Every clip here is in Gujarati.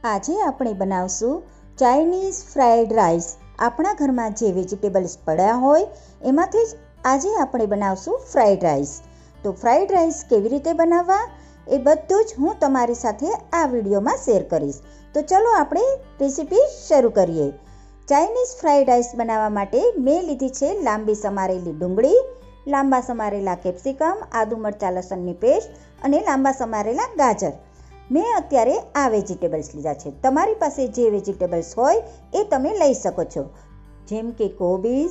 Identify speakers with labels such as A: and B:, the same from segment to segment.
A: આજે આપણે બનાવશું ચાઇનીઝ ફ્રાઈડ રાઈસ। આપણા ઘરમાં જે વેજીટેબલ્સ પડ્યા હોય એમાંથી જ આજે આપણે બનાવશું ફ્રાઈડ રાઈસ। તો ફ્રાઈડ રાઈસ કેવી રીતે બનાવવા એ બધું જ હું તમારી સાથે આ વિડીયોમાં શેર કરીશ। તો ચલો આપણે રેસીપી શરૂ કરીએ। ચાઇનીઝ ફ્રાઈડ રાઈસ બનાવવા માટે મેં લીધી છે લાંબી સમારેલી ડુંગળી, લાંબા સમારેલા કેપ્સિકમ, આદુ મરચાં લસણની પેસ્ટ અને લાંબા સમારેલા ગાજર। મેં અત્યારે આ વેજીટેબલ્સ લીધા છે। તમારી પાસે જે વેજીટેબલ્સ હોય એ તમે લઈ શકો છો, જેમ કે કોબીજ,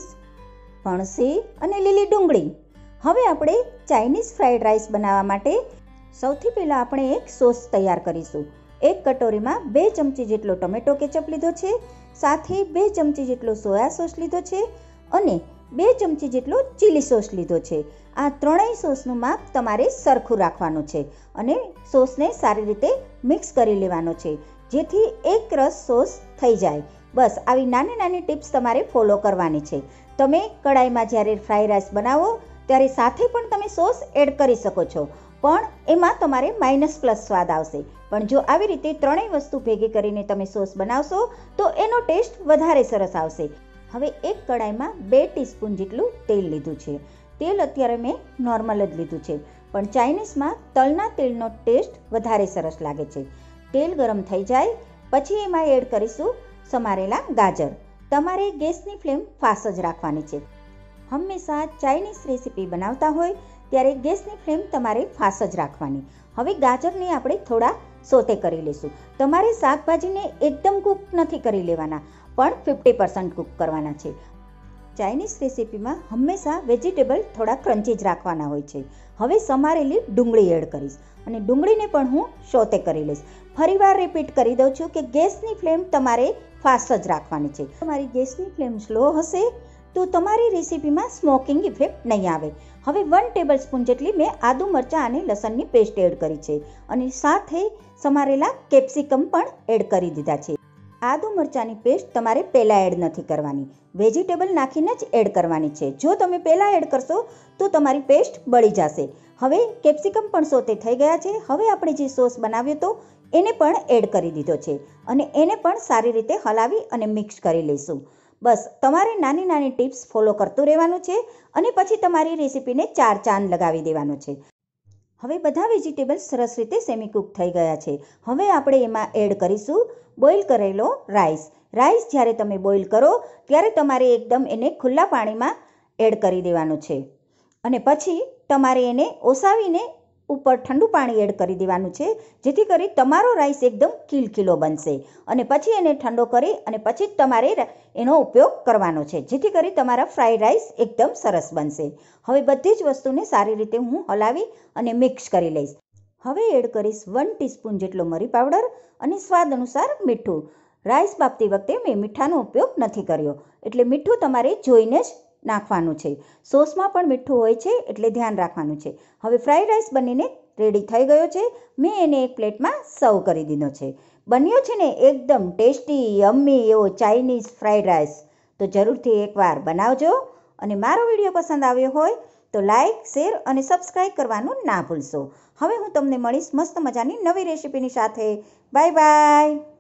A: ફણસી અને લીલી ડુંગળી। હવે આપણે ચાઇનીઝ ફ્રાઈડ રાઈસ બનાવવા માટે સૌથી પહેલાં આપણે એક સોસ તૈયાર કરીશું। એક કટોરીમાં 2 ચમચી જેટલો ટમેટો કેચઅપ લીધો છે, સાથે 2 ચમચી જેટલો સોયા સોસ લીધો છે અને 2 ચમચી જેટલો ચીલી સોસ લીધો છે। આ ત્રણેય સોસનું માપ તમારે સરખું રાખવાનું છે અને સોસને સારી રીતે મિક્સ કરી લેવાનો છે, જેથી એક રસ સોસ થઈ જાય। બસ આવી નાની નાની ટિપ્સ તમારે ફોલો કરવાની છે। તમે કડાઈમાં જ્યારે ફ્રાઈડ રાઈસ બનાવો ત્યારે સાથે પણ તમે સોસ એડ કરી શકો છો, પણ એમાં તમારે -+ સ્વાદ આવશે। પણ જો આવી રીતે ત્રણેય વસ્તુ ભેગી કરીને તમે સોસ બનાવશો તો એનો ટેસ્ટ વધારે સરસ આવશે। હવે એક કડાઈમાં 2 ટીસ્પૂન જેટલું તેલ લીધું છે। તેલ અત્યારે મેં નોર્મલ જ લીધું છે, પણ ચાઇનીઝમાં તલના તેલનો ટેસ્ટ વધારે સરસ લાગે છે। તેલ ગરમ થઈ જાય પછી એમાં એડ કરીશું સમારેલા ગાજર। તમારે ગેસની ફ્લેમ ફાસ્ટ જ રાખવાની છે। હંમેશા ચાઇનીઝ રેસીપી બનાવતા હોય ત્યારે ગેસની ફ્લેમ તમારે ફાસ્ટ જ રાખવાની। હવે ગાજરને આપણે થોડા સોતે કરી લઈશું। તમારે શાકભાજીને એકદમ કૂક નથી કરી લેવાના, પણ 50% કૂક કરવાના છે। ચાઇનીઝ રેસીપીમાં હંમેશા વેજીટેબલ થોડા ક્રન્ચી જ રાખવાના હોય છે। હવે સમારેલી ડુંગળી એડ કરીશ અને ડુંગળીને પણ હું સોતે કરી લઈશ। ફરીવાર રિપીટ કરી દઉં છું કે ગેસની ફ્લેમ તમારે ફાસ્ટ જ રાખવાની છે। તમારી ગેસની ફ્લેમ સ્લો હશે તો તમારી રેસીપીમાં સ્મોકિંગ ઇફેક્ટ નહીં આવે। હવે 1 ટેબલસ્પૂન જેટલી મેં આદુ મરચાં અને લસણની પેસ્ટ એડ કરી છે અને સાથે સમારેલા કેપ્સિકમ પણ એડ કરી દીધા છે। આદુ મરચાંની પેસ્ટ તમારે પહેલાં એડ નથી કરવાની, વેજીટેબલ નાખીને જ એડ કરવાની છે। જો તમે પહેલાં એડ કરશો તો તમારી પેસ્ટ બળી જશે। હવે કેપ્સિકમ પણ સોતે થઈ ગયા છે। હવે આપણે જે સોસ બનાવ્યો હતો એને પણ એડ કરી દીધો છે અને એને પણ સારી રીતે હલાવી અને મિક્સ કરી લઈશું। બસ તમારે નાની નાની ટિપ્સ ફોલો કરતું રહેવાનું છે અને પછી તમારી રેસીપીને 4 ચાંદ લગાવી દેવાનો છે। હવે બધા વેજીટેબલ્સ સરસ રીતે સેમી કૂક થઈ ગયા છે। હવે આપણે એમાં એડ કરીશું બોઇલ કરેલો રાઈસ। રાઈસ જ્યારે તમે બોઇલ કરો ત્યારે તમારે એકદમ એને ખુલ્લા પાણીમાં એડ કરી દેવાનું છે અને પછી તમારે એને ઓસાવીને ઉપર ઠંડુ પાણી એડ કરી દેવાનું છે, જેથી કરી તમારો રાઈસ એકદમ ખીલખીલો બનશે અને પછી એને ઠંડો કરી અને પછી જ તમારે એનો ઉપયોગ કરવાનો છે, જેથી કરી તમારા ફ્રાઈડ રાઈસ એકદમ સરસ બનશે। હવે બધી જ વસ્તુને સારી રીતે હું હલાવી અને મિક્સ કરી લઈશ। હવે એડ કરીશ 1 ટીસ્પૂન જેટલો મરી પાવડર અને સ્વાદ અનુસાર મીઠું। રાઈસ બાફતી વખતે મેં મીઠાનો ઉપયોગ નથી કર્યો, એટલે મીઠું તમારે જોઈને જ નાખવાનું છે। સોસમાં પણ મીઠું હોય છે એટલે ધ્યાન રાખવાનું છે। હવે ફ્રાઈડ રાઈસ બનીને રેડી થઈ ગયો છે। મેં એને એક પ્લેટમાં સર્વ કરી દીધો છે। બન્યો છે ને એકદમ ટેસ્ટી યમ્મી એવો ચાઇનીઝ ફ્રાઈડ રાઈસ। તો જરૂરથી એકવાર બનાવજો અને મારો વિડીયો પસંદ આવ્યો હોય તો લાઈક, શેર અને સબસ્ક્રાઈબ કરવાનું ના ભૂલશો। હવે હું તમને મળીશ મસ્ત મજાની નવી રેસીપીની સાથે। Bye by.